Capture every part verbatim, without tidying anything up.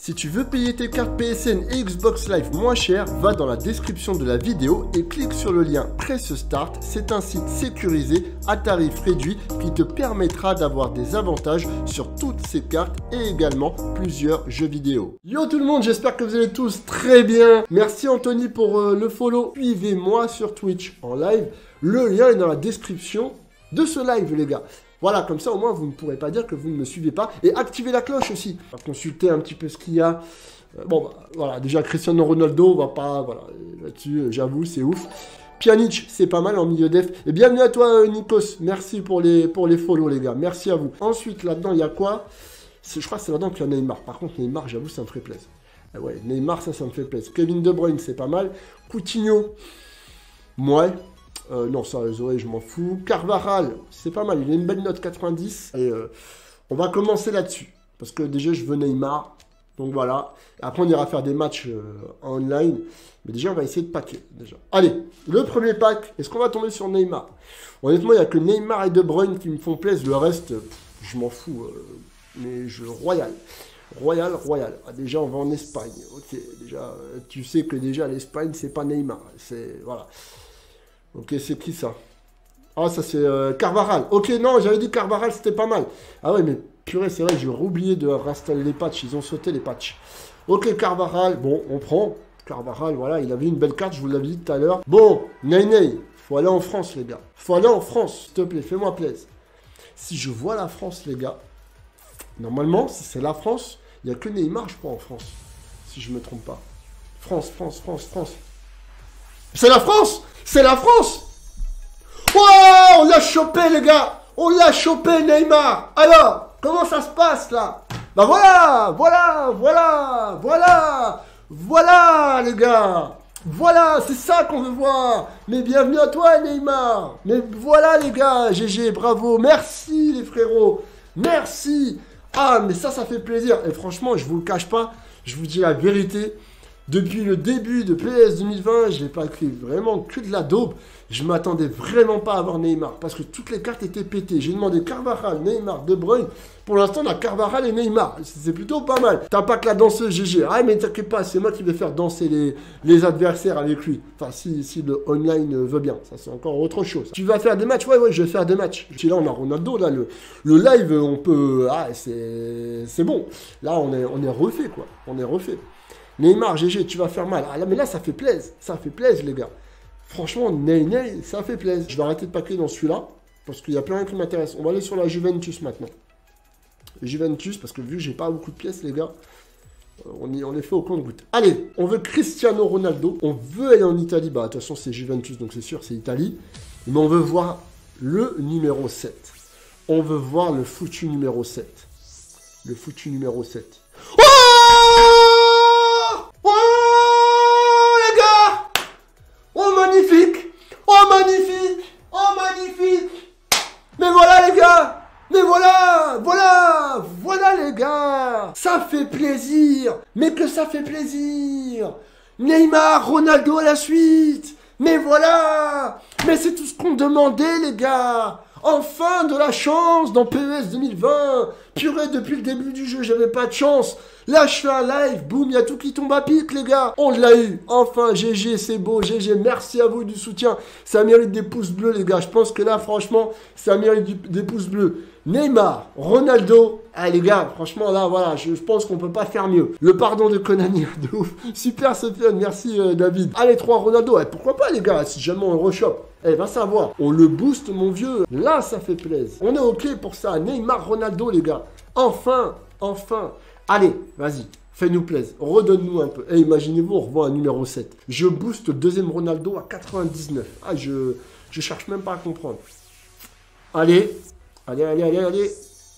Si tu veux payer tes cartes P S N et Xbox Live moins cher, va dans la description de la vidéo et clique sur le lien Press Start. C'est un site sécurisé à tarif réduit qui te permettra d'avoir des avantages sur toutes ces cartes et également plusieurs jeux vidéo. Yo tout le monde, j'espère que vous allez tous très bien. Merci Anthony pour euh, le follow. Suivez-moi sur Twitch en live. Le lien est dans la description de ce live les gars. Voilà, comme ça au moins vous ne pourrez pas dire que vous ne me suivez pas. Et activez la cloche aussi. On va consulter un petit peu ce qu'il y a. Euh, bon, bah, voilà, déjà Cristiano Ronaldo, on va pas... Voilà, là-dessus, euh, j'avoue, c'est ouf. Pjanic, c'est pas mal en milieu def. Et bienvenue à toi euh, Nikos. Merci pour les, pour les follow les gars. Merci à vous. Ensuite, là-dedans, il y a quoi? Je crois que c'est là-dedans qu'il y a Neymar. Par contre, Neymar, j'avoue, ça me ferait plaisir. Ah ouais, Neymar, ça, ça me fait plaisir. Kevin De Bruyne, c'est pas mal. Coutinho, ouais. Euh, non, ça, Zoé, je m'en fous. Carvajal, c'est pas mal. Il a une belle note quatre-vingt-dix. Et euh, on va commencer là-dessus. Parce que déjà, je veux Neymar. Donc voilà. Après, on ira faire des matchs euh, en online. Mais déjà, on va essayer de packer. Déjà. Allez, le premier pack. Est-ce qu'on va tomber sur Neymar? Honnêtement, il n'y a que Neymar et De Bruyne qui me font plaisir. Le reste, pff, je m'en fous. Euh, mais je... Royal. Royal, Royal. Ah, déjà, on va en Espagne. Ok, déjà, euh, tu sais que déjà, l'Espagne, c'est pas Neymar. C'est... Voilà. Ok, c'est qui ça? Ah, ça c'est euh, Carvajal. Ok, non, j'avais dit Carvajal, c'était pas mal. Ah ouais, mais purée, c'est vrai, j'ai oublié de réinstaller les patchs. Ils ont sauté les patchs. Ok, Carvajal, bon, on prend. Carvajal, voilà, il avait une belle carte, je vous l'avais dit tout à l'heure. Bon, Ney Ney, faut aller en France, les gars. Faut aller en France, s'il te plaît, fais-moi plaisir. Si je vois la France, les gars, normalement, si c'est la France, il n'y a que Neymar, je crois, en France. Si je me trompe pas. France, France, France, France. C'est la France! C'est la France! Oh, on l'a chopé, les gars! On l'a chopé, Neymar! Alors, comment ça se passe, là? Bah voilà! Voilà! Voilà! Voilà! Voilà, les gars! Voilà, c'est ça qu'on veut voir! Mais bienvenue à toi, Neymar! Mais voilà, les gars! G G, bravo! Merci, les frérots! Merci! Ah, mais ça, ça fait plaisir! Et franchement, je vous le cache pas, je vous dis la vérité. Depuis le début de P S deux mille vingt, je n'ai pas écrit vraiment que de la daube. Je ne m'attendais vraiment pas à avoir Neymar parce que toutes les cartes étaient pétées. J'ai demandé Carvajal, Neymar, De Bruyne. Pour l'instant, on a Carvajal et Neymar. C'est plutôt pas mal. T'as pas que la danseuse G G. Ah, mais t'inquiète pas, c'est moi qui vais faire danser les, les adversaires avec lui. Enfin, si, si le online veut bien. Ça, c'est encore autre chose. Tu vas faire des matchs? Ouais, ouais, je vais faire des matchs. Là, on a Ronaldo. Là, le, le live, on peut... Ah, c'est bon. Là, on est, on est refait, quoi. On est refait. Neymar, G G, tu vas faire mal. Ah là, mais là, ça fait plaisir. Ça fait plaisir, les gars. Franchement, Ney Ney, ça fait plaisir. Je vais arrêter de paquer dans celui-là. Parce qu'il y a plein qui m'intéressent. On va aller sur la Juventus maintenant. Juventus, parce que vu que j'ai pas beaucoup de pièces, les gars, on, y, on est fait au compte-goutte. Allez, on veut Cristiano Ronaldo. On veut aller en Italie. Bah, de toute façon, c'est Juventus, donc c'est sûr, c'est Italie. Mais on veut voir le numéro sept. On veut voir le foutu numéro sept. Le foutu numéro sept. Oh! Oh les gars! Oh magnifique! Oh magnifique! Oh magnifique! Mais voilà les gars! Mais voilà! Voilà! Voilà les gars! Ça fait plaisir! Mais que ça fait plaisir! Neymar, Ronaldo à la suite! Mais voilà! Mais c'est tout ce qu'on demandait les gars! Enfin de la chance dans P S deux mille vingt! Purée, depuis le début du jeu, j'avais pas de chance! Là, je fais un live, boum, il y a tout qui tombe à pic, les gars. On l'a eu. Enfin, G G, c'est beau. G G, merci à vous du soutien. Ça mérite des pouces bleus, les gars. Je pense que là, franchement, ça mérite du, des pouces bleus. Neymar, Ronaldo. Ah, les gars, franchement, là, voilà, je, je pense qu'on peut pas faire mieux. Le pardon de Konami, de ouf. Super, Sofiane. Merci, euh, David. Allez, trois Ronaldo. Eh, pourquoi pas, les gars, si jamais on le rechoppe. Eh, va savoir. On le booste, mon vieux. Là, ça fait plaisir. On est OK pour ça. Neymar, Ronaldo, les gars. Enfin, enfin. Allez, vas-y, fais-nous plaisir, redonne-nous un peu. Et hey, imaginez-vous, on revoit un numéro sept. Je booste le deuxième Ronaldo à quatre-vingt-dix-neuf. Ah, je, je cherche même pas à comprendre. Allez, allez, allez, allez, allez.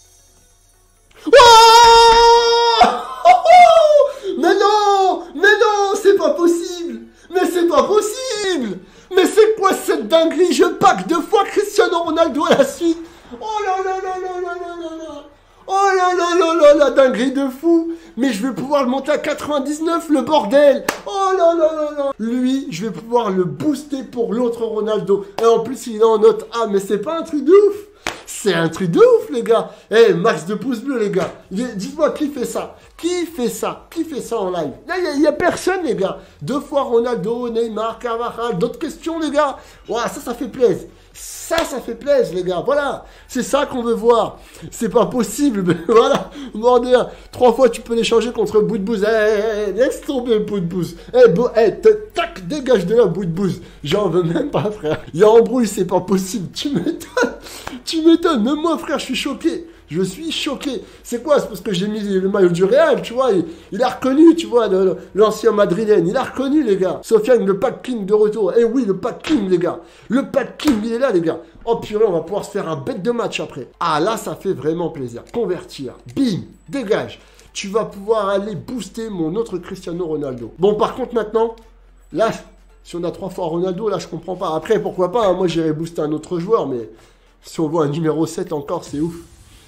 Oh mais non, mais non, c'est pas possible. Mais c'est pas possible. Mais c'est quoi cette dinguerie? Je pack deux fois Cristiano Ronaldo à la suite. Oh là là là là là là là là. Oh là là là là, la dinguerie de fou. Mais je vais pouvoir le monter à quatre-vingt-dix-neuf, le bordel. Oh là là là là. Lui, je vais pouvoir le booster pour l'autre Ronaldo. Et en plus, il est en note A. Mais c'est pas un truc de ouf. C'est un truc de ouf, les gars. Eh, max de pouces bleus, les gars. Dites-moi, qui fait ça? Qui fait ça? Qui fait ça en live? Il n'y a, a personne, les gars. Deux fois Ronaldo, Neymar, Carvajal. D'autres questions, les gars? Ouah, ça, ça fait plaisir. Ça, ça fait plaisir, les gars. Voilà. C'est ça qu'on veut voir. C'est pas possible, mais voilà. Bordel. Trois fois, tu peux l'échanger contre bout de bouse. Eh, eh, eh, laisse tomber, bout de bouse. Eh, bon, eh, tac, dégage de là, bout de bouse. J'en veux même pas, frère. Il y a embrouille, c'est pas possible. Tu m'étonnes. Tu m'étonnes. Même moi, frère, je suis choqué. Je suis choqué. C'est quoi? C'est parce que j'ai mis le maillot du Real, tu vois. Il, il a reconnu, tu vois, l'ancien madrilène. Il a reconnu, les gars. Sofiane, le pack king de retour. Eh oui, le pack king, les gars. Le pack king, il est là, les gars. Oh purée, on va pouvoir se faire un bête de match après. Ah là, ça fait vraiment plaisir. Convertir. Bim. Dégage. Tu vas pouvoir aller booster mon autre Cristiano Ronaldo. Bon, par contre, maintenant, là, si on a trois fois Ronaldo, là, je comprends pas. Après, pourquoi pas, hein, moi, j'irai booster un autre joueur, mais si on voit un numéro sept encore, c'est ouf.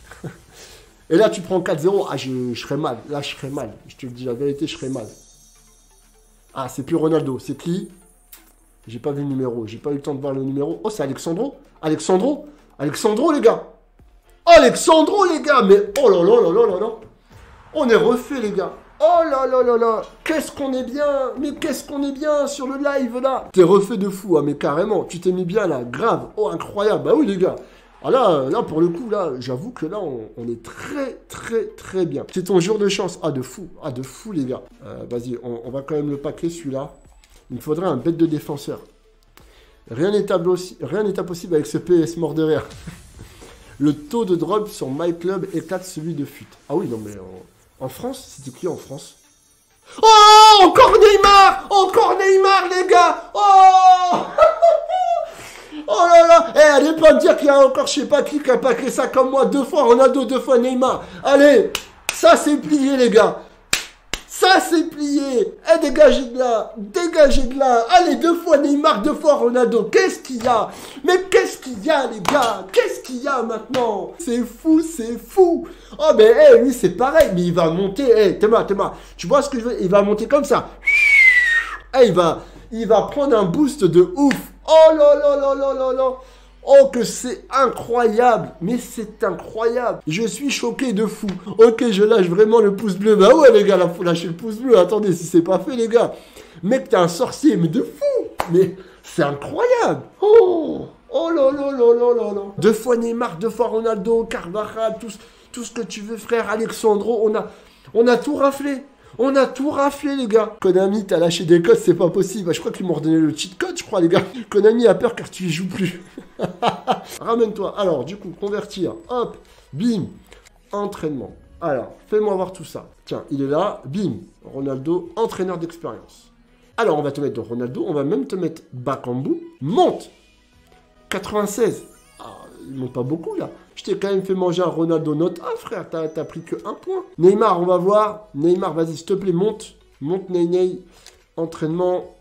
Et là, tu prends quatre zéro. Ah, je, je serais mal. Là, je serais mal. Je te le dis la vérité, je serais mal. Ah, c'est plus Ronaldo. C'est qui? J'ai pas vu le numéro. J'ai pas eu le temps de voir le numéro. Oh, c'est Alexandro. Alexandro. Alexandro, les gars. Alexandro, les gars. Mais oh là là là là là là. On est refait, les gars. Oh là là là là. Qu'est-ce qu'on est bien. Mais qu'est-ce qu'on est bien sur le live, là. T'es refait de fou, hein, mais carrément. Tu t'es mis bien, là. Grave. Oh, incroyable. Bah oui, les gars. Ah là, là, pour le coup, là, j'avoue que là, on, on est très, très, très bien. C'est ton jour de chance. Ah, de fou. Ah, de fou, les gars. Euh, Vas-y, on, on va quand même le paquer, celui-là. Il me faudrait un bête de défenseur. Rien n'est impossible avec ce P S mort de rire. Le taux de drop sur MyClub éclate celui de fut. Ah oui, non, mais en, en France, c'était qui en France? Oh, encore Neymar. Encore Neymar, les gars. Oh. Oh là là. Eh, allez pas me dire qu'il y a encore je sais pas qui qui a paqué ça comme moi. Deux fois Ronaldo, deux fois Neymar. Allez, ça c'est plié, les gars. Ça c'est plié. Eh, dégagez de là. Dégagez de là. Allez, deux fois Neymar, deux fois Ronaldo. Qu'est-ce qu'il y a? Mais qu'est-ce qu'il y a, les gars? Qu'est-ce qu'il y a maintenant? C'est fou, c'est fou. Oh, mais eh, lui c'est pareil. Mais il va monter. Eh, Théma, Théma. Tu vois ce que je veux? Il va monter comme ça. Eh, il va, il va prendre un boost de ouf. Oh là là là là là là. Oh que c'est incroyable. Mais c'est incroyable. Je suis choqué de fou. Ok, je lâche vraiment le pouce bleu. Bah ouais, les gars, là, faut lâcher le pouce bleu. Attendez, si c'est pas fait, les gars. Mec, t'es un sorcier, mais de fou. Mais c'est incroyable. Oh, oh là là là là là là. Deux fois Neymar, deux fois Ronaldo, Carvajal, tout, tout ce que tu veux, frère. Alexandro, on a, on a tout raflé. On a tout raflé, les gars. Konami, t'as lâché des codes, c'est pas possible. Je crois qu'ils m'ont redonné le cheat code, je crois, les gars. Konami a peur car tu y joues plus. Ramène-toi. Alors, du coup, convertir. Hop, bim. Entraînement. Alors, fais-moi voir tout ça. Tiens, il est là. Bim. Ronaldo, entraîneur d'expérience. Alors, on va te mettre Ronaldo. On va même te mettre Bakambu. Monte. quatre-vingt-seize. Ah, il monte pas beaucoup, là. Je t'ai quand même fait manger un Ronaldo note un, frère. T'as pris que un point. Neymar, on va voir. Neymar, vas-y, s'il te plaît, monte. Monte, Ney Ney. Entraînement.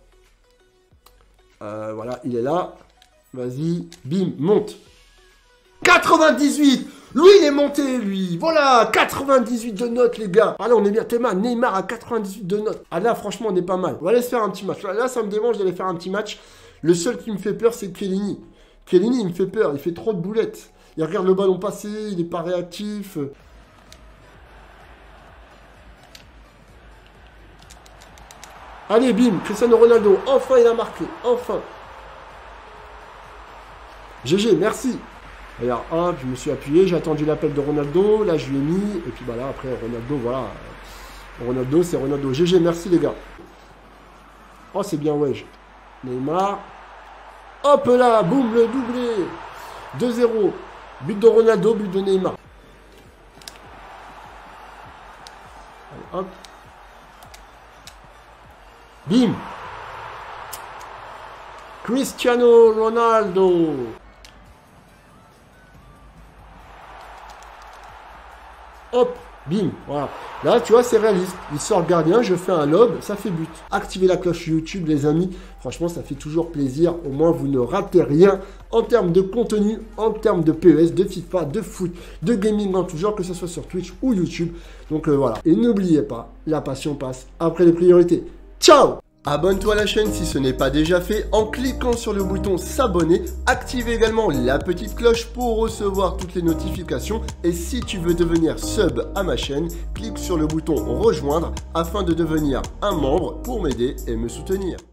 Euh, voilà, il est là. Vas-y. Bim, monte. quatre-vingt-dix-huit. Lui, il est monté, lui. Voilà, quatre-vingt-dix-huit de notes, les gars. Ah là, on est bien. Théma, Neymar à quatre-vingt-dix-huit de notes. Ah là, franchement, on est pas mal. On va aller se faire un petit match. Là, ça me dérange d'aller faire un petit match. Le seul qui me fait peur, c'est Chiellini. Chiellini, il me fait peur. Il fait trop de boulettes. Il regarde le ballon passer, il n'est pas réactif. Allez, bim, Cristiano Ronaldo, enfin il a marqué, enfin. G G, merci. Regarde, hop, je me suis appuyé, j'ai attendu l'appel de Ronaldo, là je lui ai mis, et puis voilà, après Ronaldo, voilà. Ronaldo, c'est Ronaldo. G G, merci les gars. Oh, c'est bien, ouais. Neymar. Hop là, boum, le doublé. deux zéro. But de Ronaldo, but de Neymar. Allez, hop. Bim. Cristiano Ronaldo. Hop. Bim. Voilà. Là, tu vois, c'est réaliste. Il sort gardien, je fais un lob, ça fait but. Activez la cloche YouTube, les amis. Franchement, ça fait toujours plaisir. Au moins, vous ne ratez rien en termes de contenu, en termes de P E S, de FIFA, de foot, de gaming en tout genre, que ce soit sur Twitch ou YouTube. Donc euh, voilà. Et n'oubliez pas, la passion passe après les priorités. Ciao! Abonne-toi à la chaîne si ce n'est pas déjà fait en cliquant sur le bouton s'abonner. Active également la petite cloche pour recevoir toutes les notifications. Et si tu veux devenir sub à ma chaîne, clique sur le bouton rejoindre afin de devenir un membre pour m'aider et me soutenir.